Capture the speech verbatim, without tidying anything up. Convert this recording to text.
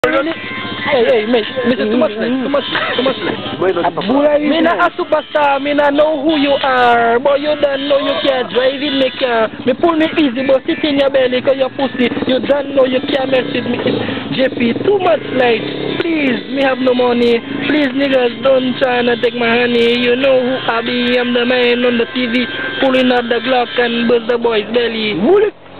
Hey, hey, me, me say too much like, too much like, too much like. Me not a superstar, me not know who you are, but you don't know you can't drive in me car. Me pull me easy, but sit in your belly, cause your pussy, you don't know you can't mess with me. J P, too much like, please, me have no money. Please, niggas, don't try to take my honey. You know who I be, I'm the man on the T V, pulling up the Glock and bust the boy's belly.